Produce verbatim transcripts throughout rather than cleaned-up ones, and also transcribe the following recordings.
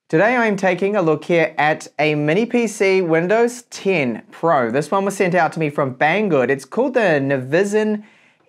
Today I'm taking a look here at a mini P C Windows ten Pro. This one was sent out to me from Banggood. It's called the Navision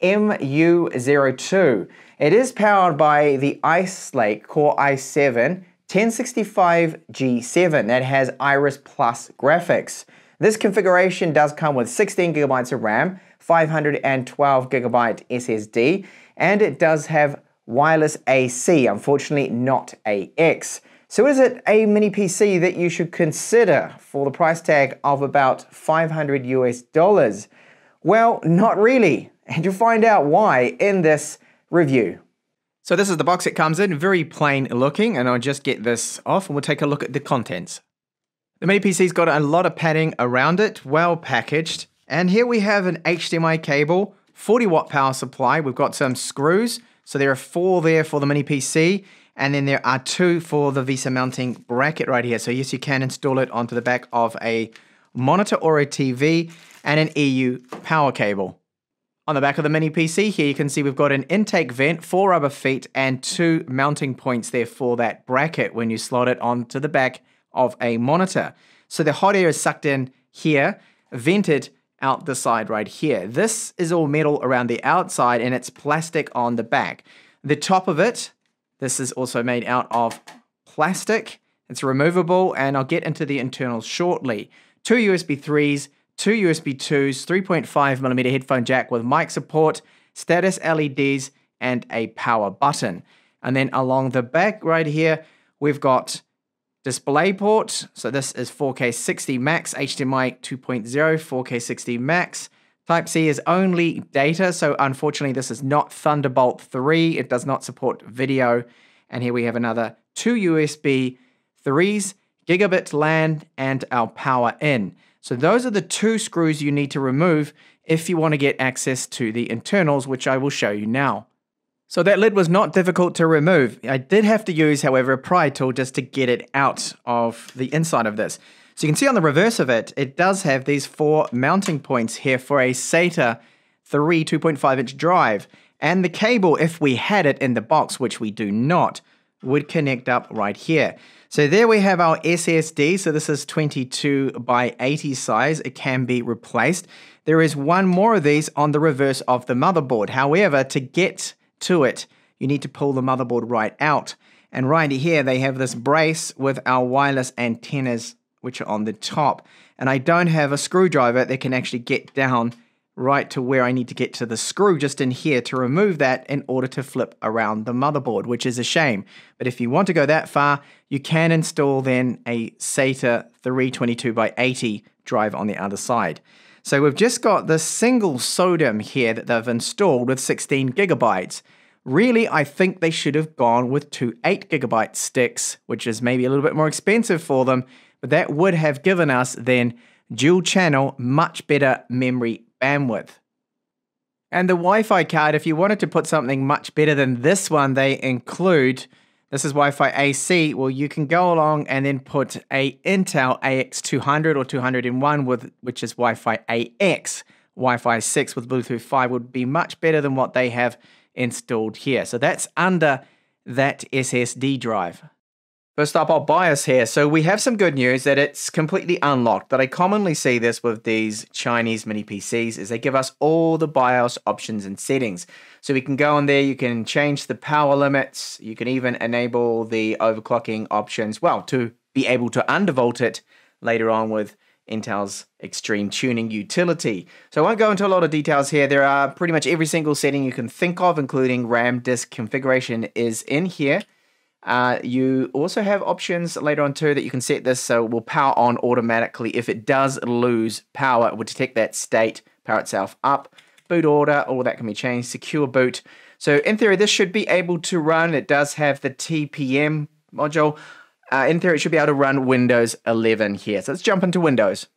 M U zero two. It is powered by the Ice Lake Core i seven ten sixty-five G seven that has Iris Plus graphics. This configuration does come with sixteen gigabytes of RAM, five hundred twelve gigabyte S S D, and it does have wireless A C, unfortunately not A X. So is it a mini P C that you should consider for the price tag of about five hundred U S dollars? Well, not really, and you'll find out why in this review. So this is the box it comes in, very plain looking, and I'll just get this off and we'll take a look at the contents. The mini P C's got a lot of padding around it, well packaged, and here we have an H D M I cable, forty watt power supply, we've got some screws, so there are four there for the mini P C, and then there are two for the VESA mounting bracket right here. So yes, you can install it onto the back of a monitor or a T V, and an E U power cable. On the back of the mini P C here, you can see we've got an intake vent, four rubber feet, and two mounting points there for that bracket when you slot it onto the back of a monitor. So the hot air is sucked in here, vented out the side right here. This is all metal around the outside and it's plastic on the back. The top of it, this is also made out of plastic. It's removable, and I'll get into the internals shortly. Two U S B threes, two U S B twos, three point five millimeter headphone jack with mic support, status L E Ds, and a power button. And then along the back right here, we've got DisplayPort. So this is four K sixty max, H D M I two point oh, four K sixty max. Type-C is only data, so unfortunately this is not Thunderbolt three. It does not support video. And here we have another two U S B threes, gigabit LAN, and our power in. So those are the two screws you need to remove if you want to get access to the internals, which I will show you now. So that lid was not difficult to remove. I did have to use, however, a pry tool just to get it out of the inside of this. So you can see on the reverse of it, it does have these four mounting points here for a SATA three two point five inch drive. And the cable, if we had it in the box, which we do not, would connect up right here. So there we have our S S D. So this is twenty-two by eighty size. It can be replaced. There is one more of these on the reverse of the motherboard. However, to get to it, you need to pull the motherboard right out. And right here, they have this brace with our wireless antennas, which are on the top. And I don't have a screwdriver that can actually get down right to where I need to get to the screw just in here to remove that in order to flip around the motherboard, which is a shame. But if you want to go that far, you can install then a SATA three twenty-two by eighty drive on the other side. So we've just got this single SODIMM here that they've installed with sixteen gigabytes. Really, I think they should have gone with two eight gigabyte sticks, which is maybe a little bit more expensive for them, but that would have given us then dual channel, much better memory bandwidth. And the Wi-Fi card, if you wanted to put something much better than this one, they include, this is Wi-Fi A C, well you can go along and then put a Intel A X two hundred or two oh one, with, which is Wi-Fi A X. Wi-Fi six with Bluetooth five would be much better than what they have installed here. So that's under that S S D drive. First up, our BIOS here. So we have some good news that it's completely unlocked, but I commonly see this with these Chinese mini P Cs is they give us all the BIOS options and settings. So we can go on there, you can change the power limits, you can even enable the overclocking options, well, to be able to undervolt it later on with Intel's Extreme Tuning utility. So I won't go into a lot of details here. There are pretty much every single setting you can think of, including RAM disk configuration, is in here. Uh, you also have options later on too that you can set this so it will power on automatically. If it does lose power, it will detect that state, power itself up. Boot order, all that can be changed. Secure boot. So in theory, this should be able to run. It does have the T P M module. Uh, in theory, it should be able to run Windows eleven here. So let's jump into Windows.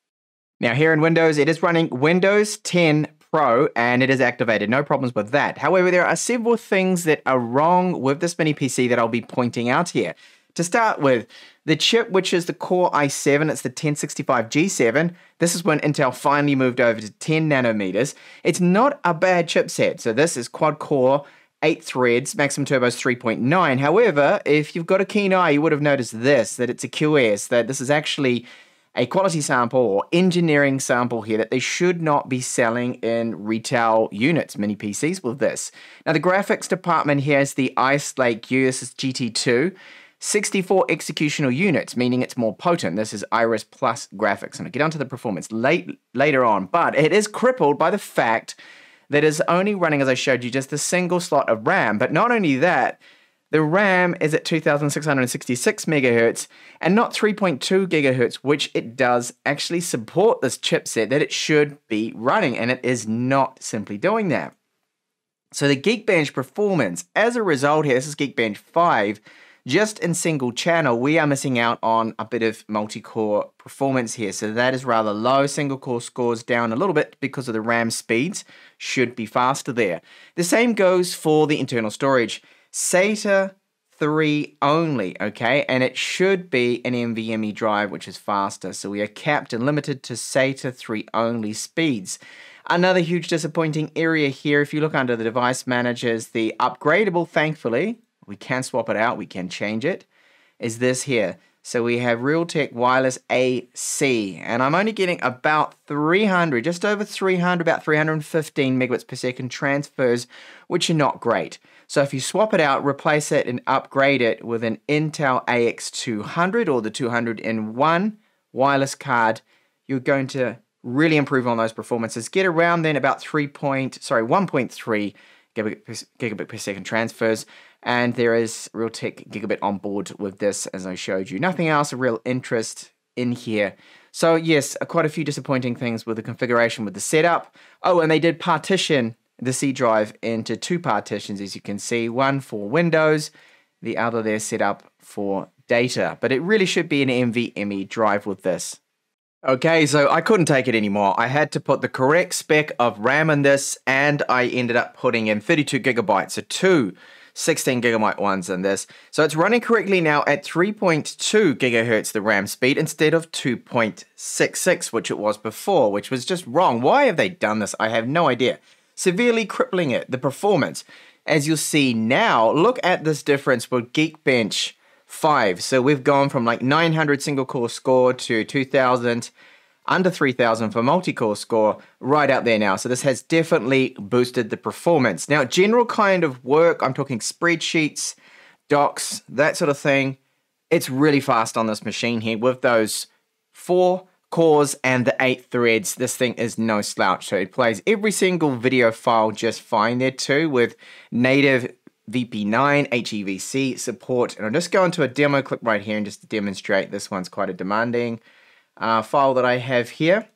Now here in Windows, it is running Windows ten Pro, and it is activated. No problems with that. However, there are several things that are wrong with this mini P C that I'll be pointing out here. To start with, the chip, which is the Core i seven, it's the ten sixty-five G seven. This is when Intel finally moved over to ten nanometers. It's not a bad chipset. So this is quad-core, eight threads, maximum turbo is three point nine. However, if you've got a keen eye, you would have noticed this, that it's a Q S, that this is actually a quality sample or engineering sample here that they should not be selling in retail units, mini P Cs with this. Now the graphics department here is the Ice Lake U, this is G T two, sixty-four executional units, meaning it's more potent. This is Iris Plus graphics, and I'll get onto the performance late, later on, but it is crippled by the fact that is only running, as I showed you, just a single slot of RAM. But not only that, the RAM is at two thousand six hundred sixty-six megahertz and not three point two gigahertz, which it does actually support this chipset that it should be running, and it is not simply doing that. So the Geekbench performance, as a result here, this is Geekbench five, just in single channel, we are missing out on a bit of multi-core performance here. So that is rather low. Single core scores down a little bit because of the RAM speeds. Should be faster there. The same goes for the internal storage. SATA three only, okay? And it should be an NVMe drive, which is faster. So we are capped and limited to SATA three only speeds. Another huge disappointing area here, if you look under the device managers, the upgradable, thankfully, we can swap it out, we can change it, is this here. So we have Realtek Wireless A C, and I'm only getting about three hundred, just over three hundred, about three hundred fifteen megabits per second transfers, which are not great. So if you swap it out, replace it and upgrade it with an Intel A X two hundred or the two hundred in one wireless card, you're going to really improve on those performances. Get around then about three point, sorry, one point three gigabit per, gigabit per second transfers. And there is Realtek Gigabit on board with this, as I showed you. Nothing else of real interest in here. So yes, quite a few disappointing things with the configuration with the setup. Oh, and they did partition the C drive into two partitions, as you can see. One for Windows, the other there set up for data. But it really should be an NVMe drive with this. Okay, so I couldn't take it anymore. I had to put the correct spec of RAM in this, and I ended up putting in thirty-two gigabytes, so two sixteen gigabyte ones in this. So it's running correctly now at three point two gigahertz the RAM speed instead of two point six six, which it was before, which was just wrong. Why have they done this? I have no idea. Severely crippling it, the performance. As you'll see now, look at this difference with Geekbench five. So we've gone from like nine hundred single core score to two thousand, under three thousand for multi-core score, right out there now. So this has definitely boosted the performance. Now, general kind of work, I'm talking spreadsheets, docs, that sort of thing. It's really fast on this machine here with those four cores and the eight threads. This thing is no slouch. So it plays every single video file just fine there too, with native V P nine, H E V C support. And I'll just go into a demo clip right here and just to demonstrate. This one's quite a demanding uh, file that I have here.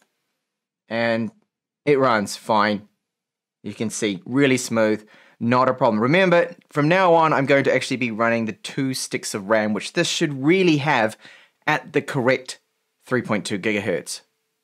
And it runs fine. You can see really smooth, not a problem. Remember, from now on, I'm going to actually be running the two sticks of RAM, which this should really have at the correct three point two gigahertz.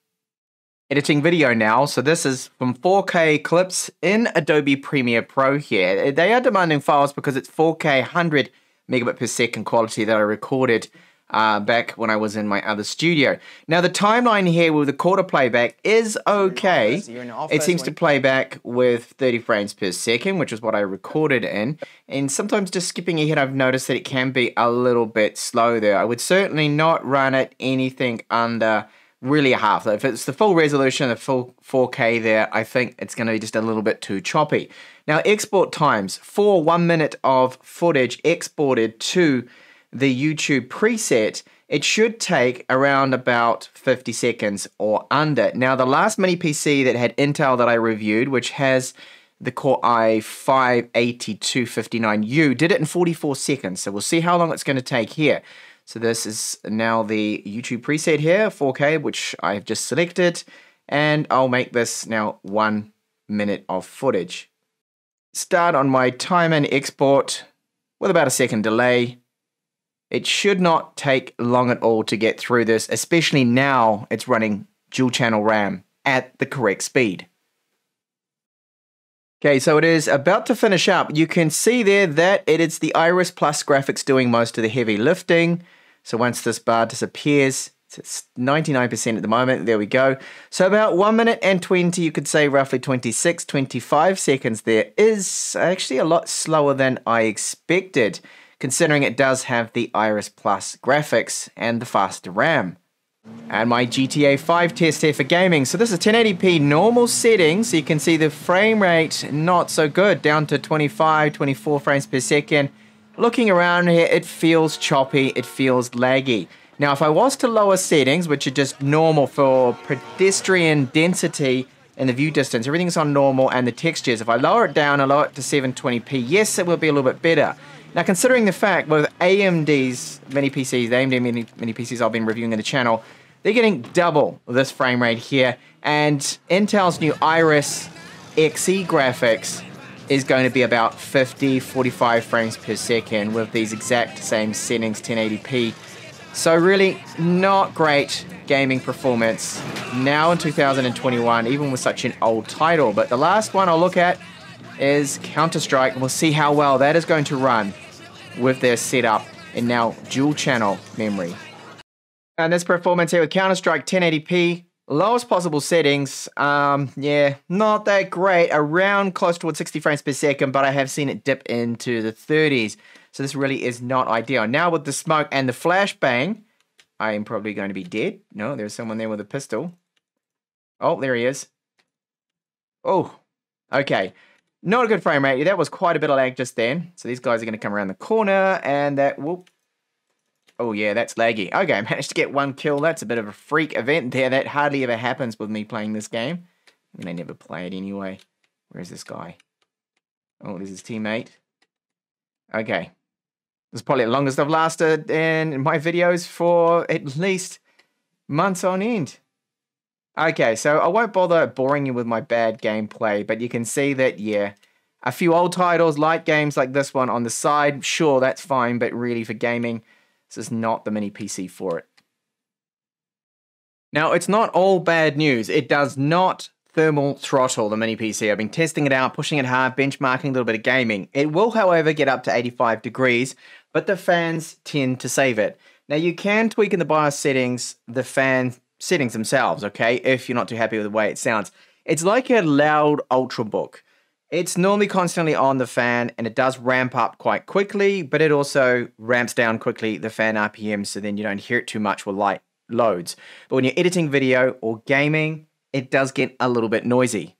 Editing video now, so this is from four K clips in Adobe Premiere Pro here. They are demanding files because it's four K one hundred megabit per second quality that I recorded uh, back when I was in my other studio. Now the timeline here with the quarter playback is okay. It seems to play back with thirty frames per second, which is what I recorded in. And sometimes just skipping ahead, I've noticed that it can be a little bit slow there. I would certainly not run it anything under really a half. If it's the full resolution, the full four K there, I think it's going to be just a little bit too choppy. Now, export times for one minute of footage exported to the YouTube preset, it should take around about fifty seconds or under. Now, the last mini P C that had Intel that I reviewed, which has the Core i five eighty-two fifty-nine U, did it in forty-four seconds. So we'll see how long it's going to take here. So this is now the YouTube preset here, four K, which I've just selected, and I'll make this now one minute of footage. Start on my time and export with about a second delay. It should not take long at all to get through this, especially now it's running dual channel RAM at the correct speed. Okay, so it is about to finish up. You can see there that it is the Iris Plus graphics doing most of the heavy lifting. So once this bar disappears, It's ninety-nine percent at the moment. There we go. So about one minute and twenty, you could say roughly twenty-six, twenty-five seconds there is actually a lot slower than I expected, considering it does have the Iris Plus graphics and the faster RAM. And my G T A five test here for gaming. So this is ten eighty p normal settings. So you can see the frame rate not so good, down to twenty-five, twenty-four frames per second. Looking around here, it feels choppy, it feels laggy. Now, if I was to lower settings, which are just normal for pedestrian density and the view distance, everything's on normal, and the textures, if I lower it down and lower it to seven twenty p, yes, it will be a little bit better. Now, considering the fact with A M D's mini P Cs, the A M D mini, mini P Cs I've been reviewing in the channel, they're getting double this frame rate here, and Intel's new Iris Xe graphics is going to be about fifty, forty-five frames per second with these exact same settings, ten eighty p. So really not great gaming performance now in two thousand twenty-one, even with such an old title. But the last one I'll look at is Counter-Strike, and we'll see how well that is going to run with their setup in now dual channel memory. And this performance here with Counter-Strike ten eighty p, lowest possible settings, um, yeah, not that great, around close towards sixty frames per second, but I have seen it dip into the thirties. So this really is not ideal. Now with the smoke and the flashbang, I am probably going to be dead. No, there's someone there with a pistol. Oh, there he is. Oh, okay. Not a good frame rate. That was quite a bit of lag just then. So these guys are going to come around the corner and that, whoop. Oh yeah, that's laggy. Okay, I managed to get one kill. That's a bit of a freak event there. That hardly ever happens with me playing this game. I mean, I never play it anyway. Where's this guy? Oh, there's his teammate. Okay. This is probably the longest I've lasted in my videos for at least months on end. Okay, so I won't bother boring you with my bad gameplay, but you can see that, yeah, a few old titles, light games like this one on the side, sure, that's fine, but really for gaming, this is not the mini P C for it. Now, it's not all bad news. It does not thermal throttle the mini P C. I've been testing it out, pushing it hard, benchmarking a little bit of gaming. It will, however, get up to eighty-five degrees, but the fans tend to save it. Now, you can tweak in the BIOS settings the fan settings themselves, okay, if you're not too happy with the way it sounds. It's like a loud Ultrabook. It's normally constantly on the fan, and it does ramp up quite quickly, but it also ramps down quickly the fan R P M, so then you don't hear it too much with light loads. But when you're editing video or gaming, it does get a little bit noisy.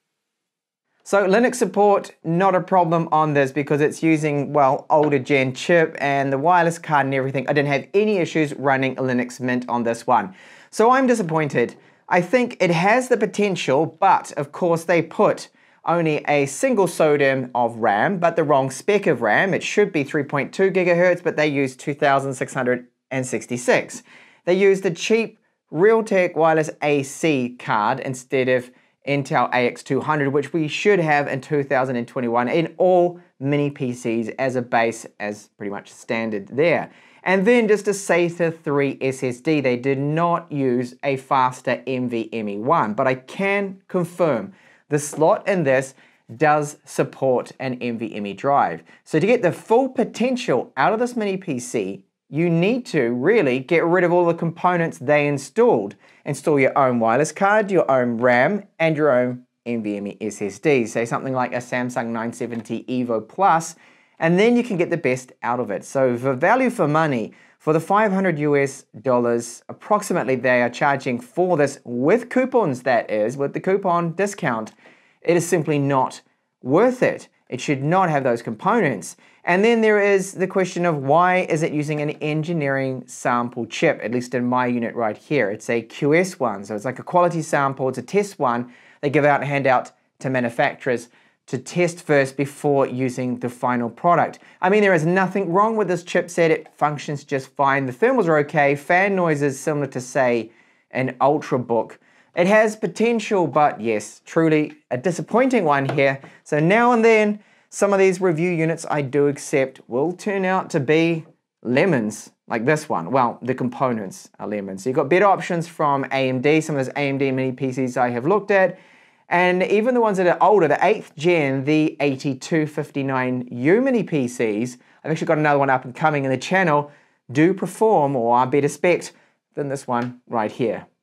So Linux support, not a problem on this because it's using, well, older gen chip and the wireless card and everything. I didn't have any issues running a Linux Mint on this one. So I'm disappointed. I think it has the potential, but of course they put only a single SODIMM of RAM, but the wrong spec of RAM. It should be three point two gigahertz, but they used two thousand six hundred sixty-six. They used a cheap Realtek wireless A C card instead of Intel A X two hundred, which we should have in two thousand twenty-one in all mini P Cs as a base, as pretty much standard there. And then just a SATA three S S D. They did not use a faster NVMe one, but I can confirm the slot in this does support an NVMe drive. So to get the full potential out of this mini P C, you need to really get rid of all the components they installed. Install your own wireless card, your own RAM, and your own NVMe S S D. Say something like a Samsung nine seventy Evo Plus, and then you can get the best out of it. So for value for money, for the five hundred US dollars, approximately they are charging for this with coupons, that is, with the coupon discount, it is simply not worth it. It should not have those components. And then there is the question of why is it using an engineering sample chip, at least in my unit right here. It's a Q S one, so it's like a quality sample, it's a test one. They give out, hand out to manufacturers to test first before using the final product. I mean, there is nothing wrong with this chipset, it functions just fine. The thermals are okay, fan noise is similar to, say, an Ultrabook. It has potential, but yes, truly a disappointing one here. So now and then, some of these review units I do accept will turn out to be lemons, like this one. Well, the components are lemons. So you've got better options from A M D, some of those A M D mini P Cs I have looked at, and even the ones that are older, the eighth gen, the eighty-two fifty-nine U mini P Cs, I've actually got another one up and coming in the channel, do perform or are better spec'd than this one right here.